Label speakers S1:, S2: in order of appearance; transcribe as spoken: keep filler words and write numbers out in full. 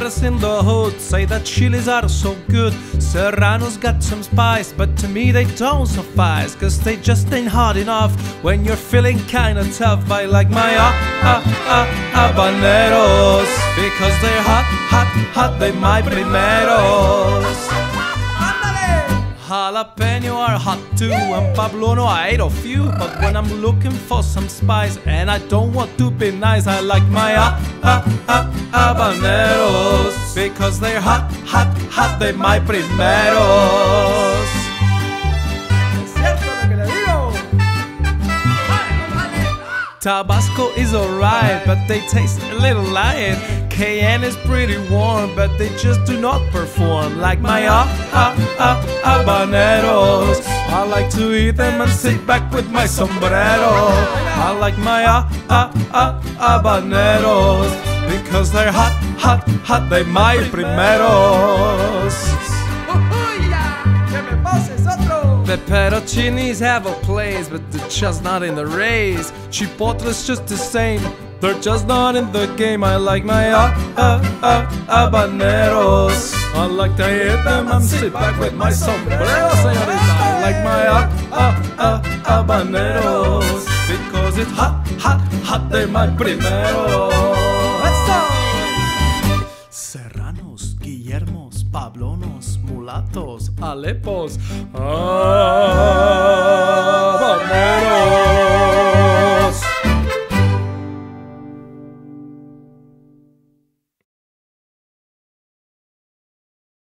S1: Gangsters in the hood say that chilies are so good. Serrano's got some spice, but to me they don't suffice, cause they just ain't hot enough when you're feeling kinda tough. I like my ah, ah, ah, habaneros, because they're hot, hot, hot, they my primeros. Jalapeno are hot too, and Pablono I ate a few. But when I'm looking for some spice and I don't want to be nice, I like my ah, ah, ah, habaneros, because they're hot, hot, hot, they my primeros. Tabasco is alright, but they taste a little light. Cayenne is pretty warm, but they just do not perform like my ah, ah, ah, habaneros. I like to eat them and sit back with my sombrero. I like my ah, ah, ah, habaneros, because they're hot, hot, hot, they my primeros. The fettuccinis have a place, but they're just not in the race. Chipotle's just the same, they're just not in the game. I like my ah, ah, ah, habaneros. I like to eat them and sit back with my sombrero, señorita. I like my ah, ah, ah, habaneros, because it's hot, hot, hot, they're my primeros. Let's go! Serranos, Guillermos, Pablonos, mulatos, Alepos, habaneros.